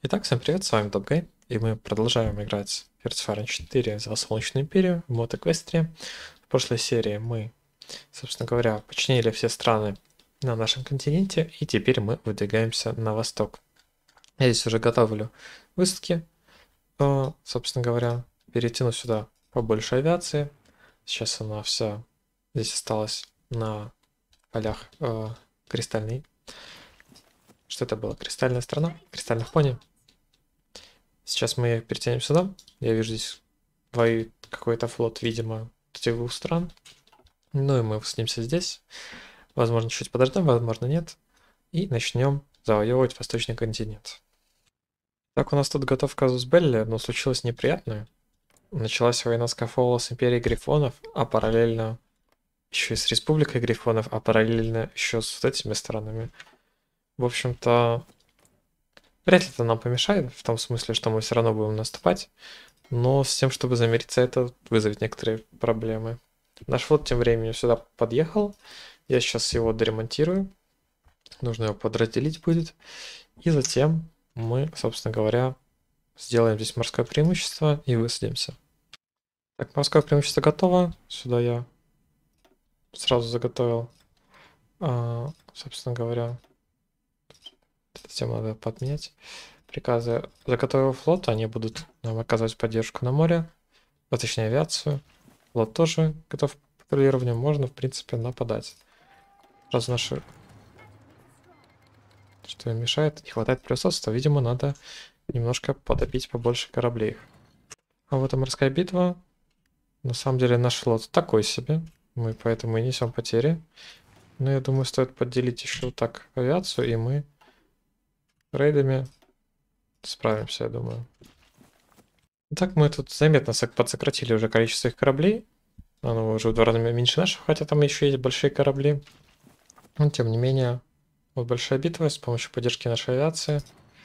Итак, всем привет, с вами Добгей, и мы продолжаем играть в Hearts of Iron 4 за Солнечную Империю в мод Эквестрии. В прошлой серии мы, собственно говоря, починили все страны на нашем континенте, и теперь мы выдвигаемся на восток. Я здесь уже готовлю выставки, собственно говоря, перетяну сюда побольше авиации. Сейчас она вся здесь осталась на полях кристальной. Что это было? Кристальная страна? Кристальных пони? Сейчас мы перетянем сюда. Я вижу здесь воюет какой-то флот, видимо, этих двух стран. Ну и мы снимемся здесь. Возможно, чуть подождем, возможно, нет. И начнем завоевывать восточный континент. Так, у нас тут готов казус белли, но случилось неприятное. Началась война Скафола с Империей Грифонов, а параллельно еще и с Республикой Грифонов, а параллельно еще с вот этими странами. В общем-то, вряд ли это нам помешает, в том смысле, что мы все равно будем наступать. Но с тем, чтобы замириться, это вызовет некоторые проблемы. Наш флот тем временем сюда подъехал. Я сейчас его доремонтирую. Нужно его подразделить будет. И затем мы, собственно говоря, сделаем здесь морское преимущество и высадимся. Так, морское преимущество готово. Сюда я сразу заготовил, собственно говоря, эту тему надо подменять. Приказы заготовил флот, они будут нам оказывать поддержку на море, а точнее авиацию. Флот тоже готов к патрулированию, можно в принципе нападать. Раз наши... Что им мешает? Не хватает превосходства, видимо, надо немножко потопить побольше кораблей. А вот и морская битва. На самом деле наш флот такой себе, мы поэтому и несем потери. Но я думаю, стоит поделить еще так авиацию, и мы рейдами справимся, я думаю. Итак, мы тут заметно подсократили уже количество их кораблей. Оно уже в 2 раза меньше нашего, хотя там еще есть большие корабли. Но тем не менее, вот большая битва с помощью поддержки нашей авиации.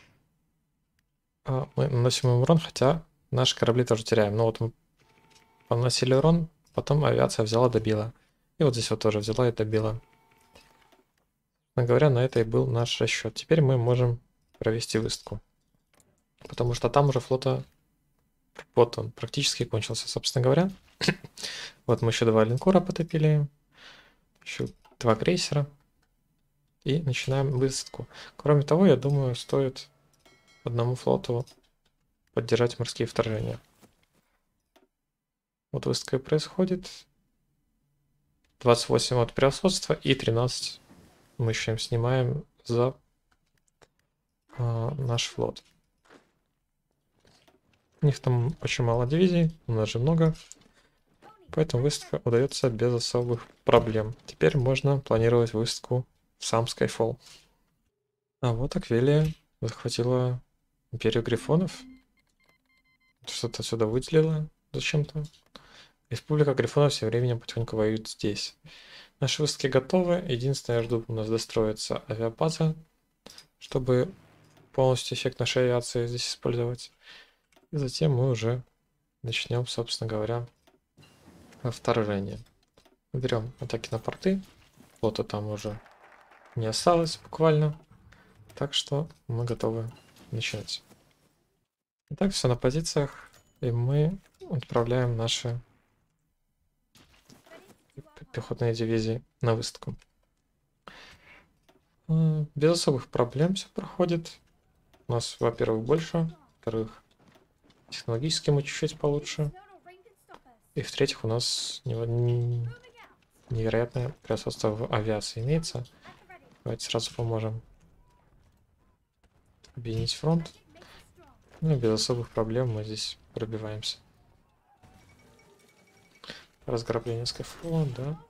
Мы наносим им урон, хотя наши корабли тоже теряем. Но вот мы наносили урон, потом авиация взяла, добила. И вот здесь вот тоже взяла и добила. Говоря, на это и был наш расчет. Теперь мы можем провести выставку. Потому что там уже флота... Вот он практически кончился, собственно говоря. Вот мы еще 2 линкора потопили. Еще 2 крейсера. И начинаем высадку. Кроме того, я думаю, стоит одному флоту поддержать морские вторжения. Вот высадка и происходит. 28 от превосходства и 13 мы еще им снимаем за наш флот. У них там очень мало дивизий, у нас же много. Поэтому высадка удается без особых проблем. Теперь можно планировать высадку в сам Skyfall. А вот Аквелия захватила Империю Грифонов. Что-то отсюда выделила зачем-то. Республика Грифонов всем временем потихоньку воюет здесь. Наши высадки готовы. Единственное, я жду, у нас достроится авиабаза, чтобы полностью эффект нашей авиации здесь использовать. И затем мы уже начнем, собственно говоря, вторжение. Берем атаки на порты. Флота там уже не осталось буквально. Так что мы готовы начинать. Итак, все на позициях. И мы отправляем наши пехотные дивизии на высадку. Без особых проблем все проходит. У нас, во-первых, больше. Во-вторых, технологически мы чуть-чуть получше. И в-третьих, у нас невероятное превосходство в авиации имеется. Давайте сразу поможем объединить фронт. Ну и без особых проблем мы здесь пробиваемся. Разграбление Skyfall, да.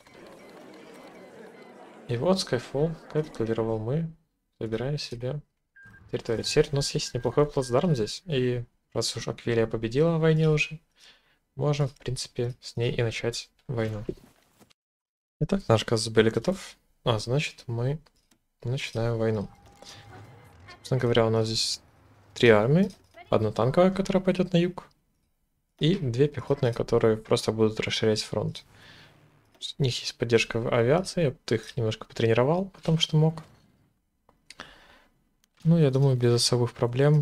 И вот Skyfall капитулировал, мы забираем себе территорию. Теперь у нас есть неплохой плацдарм здесь. И раз уж Аквилия победила в войне уже, можем, в принципе, с ней и начать войну. Итак, наш казус были готов. Значит, мы начинаем войну. Собственно говоря, у нас здесь 3 армии. Одна танковая, которая пойдет на юг. И 2 пехотные, которые просто будут расширять фронт. У них есть поддержка в авиации. Я их немножко потренировал, потому что мог. Ну, я думаю, без особых проблем.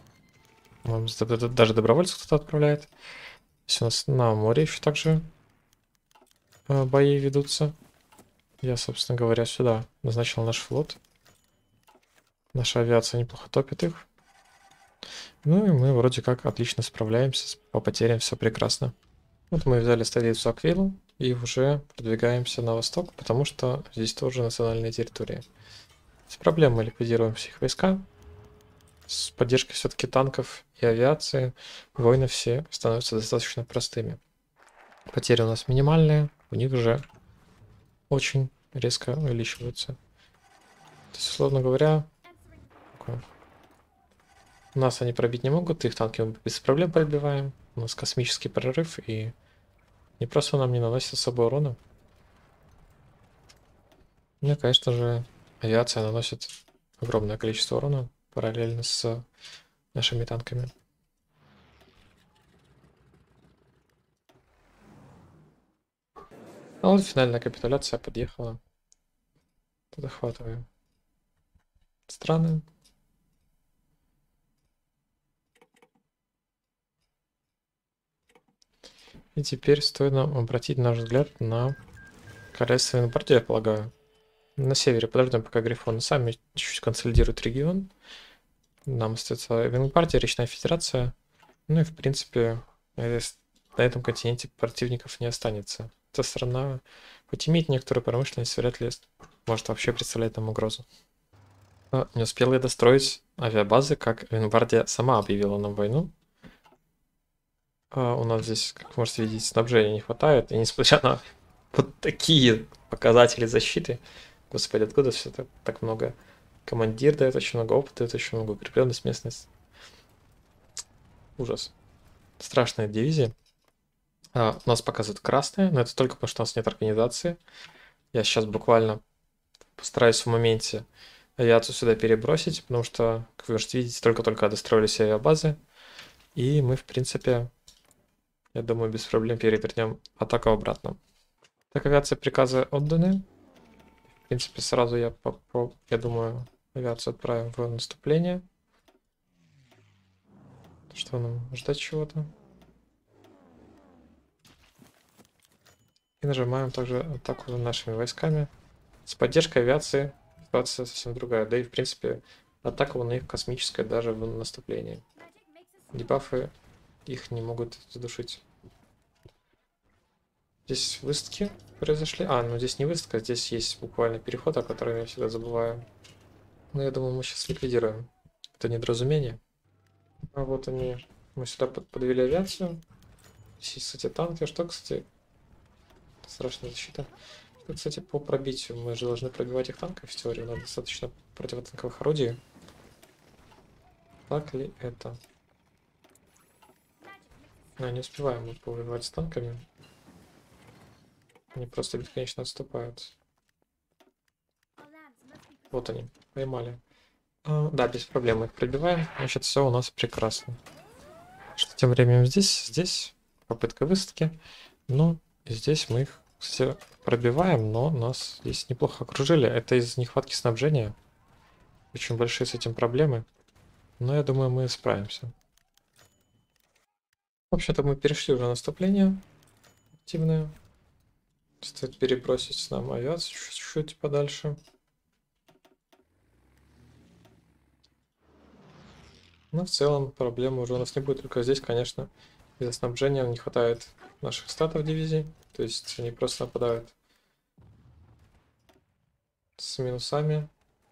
Даже добровольцев кто-то отправляет. Здесь у нас на море еще также бои ведутся. Я, собственно говоря, сюда назначил наш флот. Наша авиация неплохо топит их. Ну и мы вроде как отлично справляемся. По потерям все прекрасно. Вот мы взяли столицу Аквилу и уже продвигаемся на восток, потому что здесь тоже национальная территория. С проблем мы ликвидируем все их войска. С поддержкой все-таки танков и авиации войны все становятся достаточно простыми. Потери у нас минимальные, у них же очень резко увеличиваются. То есть, условно говоря, нас они пробить не могут, их танки мы без проблем пробиваем. У нас космический прорыв, и не просто нам не наносит особо урона. Ну и, конечно же, авиация наносит огромное количество урона параллельно с нашими танками. А вот финальная капитуляция подъехала. Захватываем страны. И теперь стоит нам обратить наш взгляд на королевство Венгбардия, я полагаю. На севере подождем, пока Грифоны сами чуть-чуть консолидируют регион. Нам остается Венгбардия, Речная Федерация. Ну и в принципе на этом континенте противников не останется. Эта страна, хоть имеет некоторую промышленность, вряд ли может вообще представлять нам угрозу. Но не успел я достроить авиабазы, как Венгбардия сама объявила нам войну. У нас здесь, как вы можете видеть, снабжения не хватает. И несмотря на вот такие показатели защиты, господи, откуда все так много? Командир дает очень много опыта, дает очень много укрепленность местность. Ужас. Страшная дивизия. У нас показывают красные, но это только потому, что у нас нет организации. Я сейчас буквально постараюсь в моменте авиацию сюда перебросить, потому что, как вы можете видеть, только-только достроились авиабазы. И мы, в принципе, я думаю, без проблем перевернем атаку обратно. Так, авиация приказы отданы. В принципе, сразу я думаю, авиацию отправим в наступление. Что нам ждать чего-то? И нажимаем также атаку нашими войсками. С поддержкой авиации ситуация совсем другая. Да и в принципе атака на них космическая даже в наступлении. Дебафы их не могут задушить. Здесь высадки произошли. Ну здесь не высадка, здесь есть буквально переход, о котором я всегда забываю. Но я думаю, мы сейчас ликвидируем это недоразумение. А вот они. Мы сюда подвели авиацию. Здесь есть, кстати, танки. Что, кстати, страшная защита. Что, кстати, по пробитию. Мы же должны пробивать их танками в теории. У нас достаточно противотанковых орудий. Так ли это? Не успеваем мы повоевать с танками. Они просто бесконечно отступают. Вот они, поймали. Да, без проблем мы их пробиваем. Значит, все у нас прекрасно. Что тем временем здесь попытка высадки. Ну, и здесь мы их, кстати, пробиваем, но нас здесь неплохо окружили. Это из нехватки снабжения. Очень большие с этим проблемы. Но я думаю, мы справимся. В общем-то, мы перешли уже наступление активное. Стоит перебросить нам авиацию чуть-чуть подальше. Но в целом проблемы уже у нас не будет. Только здесь, конечно, из-за снабжения не хватает наших статов дивизий. То есть они просто нападают с минусами.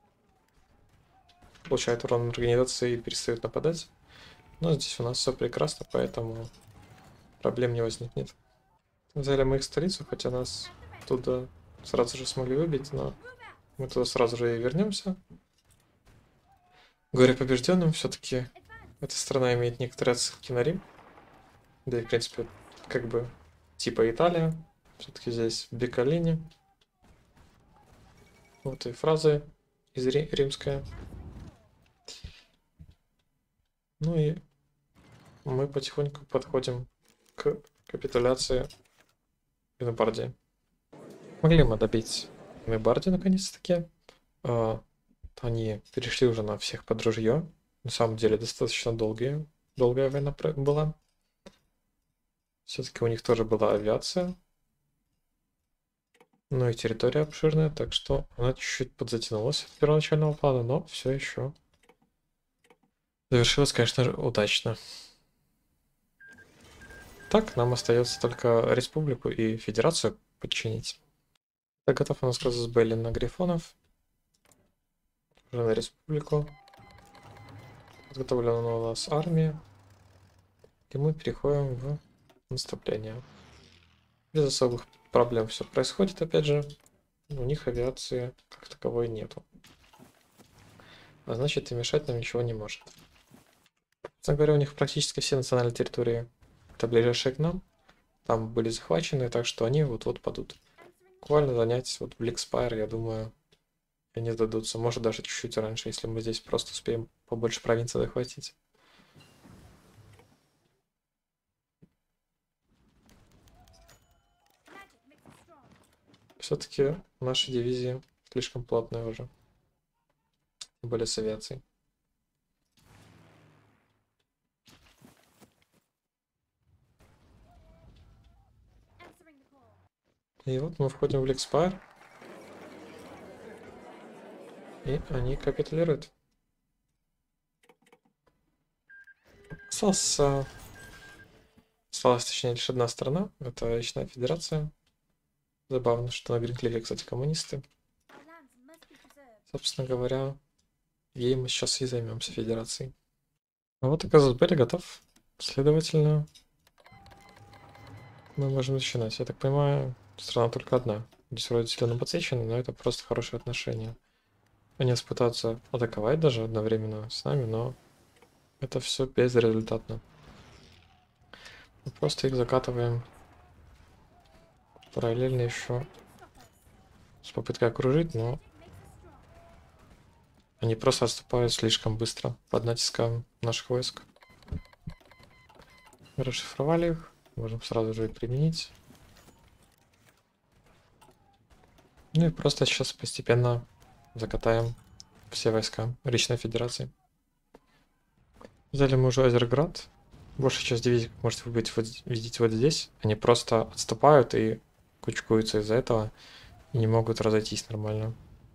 Получают урон организации и перестают нападать. Но здесь у нас все прекрасно, поэтому проблем не возникнет. Взяли мы их столицу, хотя нас туда сразу же смогли выбить, но мы туда сразу же и вернемся. Горе побежденным, все-таки эта страна имеет некоторые отсылки на Рим. Да и в принципе, как бы типа Италия. Все-таки здесь Бекалини. Вот и фразы из римская. Ну и мы потихоньку подходим к капитуляции Венгбардии. Могли мы добить Венгбардию наконец-таки. они перешли уже на всех под ружье. На самом деле достаточно долгая война была. Все-таки у них тоже была авиация. Ну и территория обширная, так что она чуть-чуть подзатянулась от первоначального плана, но все еще завершилась, конечно же, удачно. Так, нам остается только республику и федерацию подчинить. Так, готов у нас казус белли на грифонов. Уже на республику. Подготовлена у нас армия. И мы переходим в наступление. Без особых проблем все происходит, опять же. У них авиации как таковой нету. А значит, и мешать нам ничего не может. Собственно говоря, у них практически все национальные территории, это ближайшие к нам, там были захвачены, так что они вот-вот падут. Буквально занять вот Бликспайр, я думаю, они сдадутся. Может даже чуть-чуть раньше, если мы здесь просто успеем побольше провинций захватить. Все-таки наши дивизии слишком плотные уже. Тем более с авиацией. И вот мы входим в Бликспайр. И они капитулируют. Осталась, точнее, лишь одна страна. Это Речная Федерация. Забавно, что на Гринклифе, кстати, коммунисты. Собственно говоря, ей мы сейчас и займемся Федерацией. А вот и казус белли готов. Следовательно, мы можем начинать. Я так понимаю, страна только одна. Здесь вроде зелено подсвечено, но это просто хорошие отношения. Они пытаются атаковать даже одновременно с нами, но это все безрезультатно. Мы просто их закатываем параллельно еще с попыткой окружить, но они просто отступают слишком быстро под натиском наших войск. Мы расшифровали их, можем сразу же их применить. Ну и просто сейчас постепенно закатаем все войска Речной Федерации. Взяли мы уже Озерград. Большая часть дивизий, как можете видеть вот здесь. Они просто отступают и кучкуются из-за этого. И не могут разойтись нормально.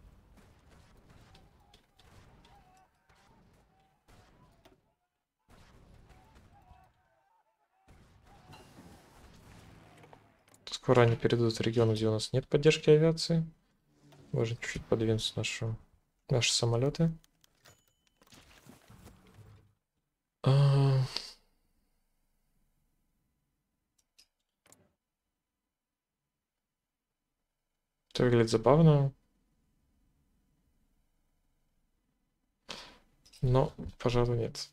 Скоро они перейдут в регион, где у нас нет поддержки авиации. Можно чуть-чуть подвинуть наши самолеты. Это выглядит забавно. Но, пожалуй, нет.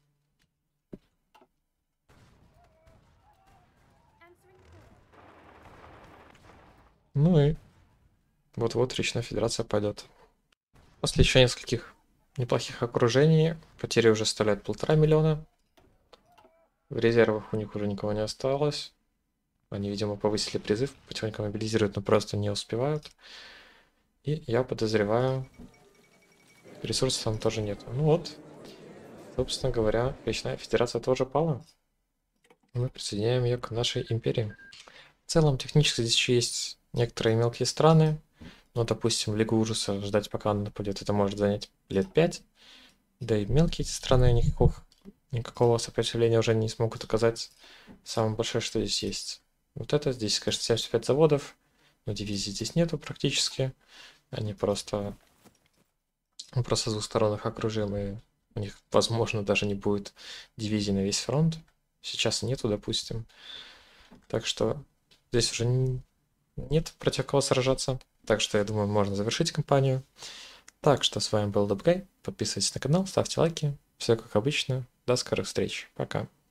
Ну и вот-вот Речная Федерация пойдет. После еще нескольких неплохих окружений потери уже составляют 1,5 миллиона. В резервах у них уже никого не осталось. Они, видимо, повысили призыв, потихоньку мобилизируют, но просто не успевают. И я подозреваю, ресурсов там тоже нет. Ну вот, собственно говоря, Речная Федерация тоже пала. Мы присоединяем ее к нашей империи. В целом, технически здесь еще есть некоторые мелкие страны. Ну, допустим, Лигу Ужаса ждать, пока она нападет, это может занять лет 5. Да и мелкие эти страны никакого сопротивления уже не смогут оказать. Самое большое, что здесь есть. Вот это, здесь, конечно, 75 заводов, но дивизий здесь нету практически. Они просто с двух сторон их окружим, и у них, возможно, даже не будет дивизий на весь фронт. Сейчас нету, допустим. Так что здесь уже нет против кого сражаться. Так что, я думаю, можно завершить кампанию. Так что с вами был Добгай. Подписывайтесь на канал, ставьте лайки. Все как обычно. До скорых встреч. Пока.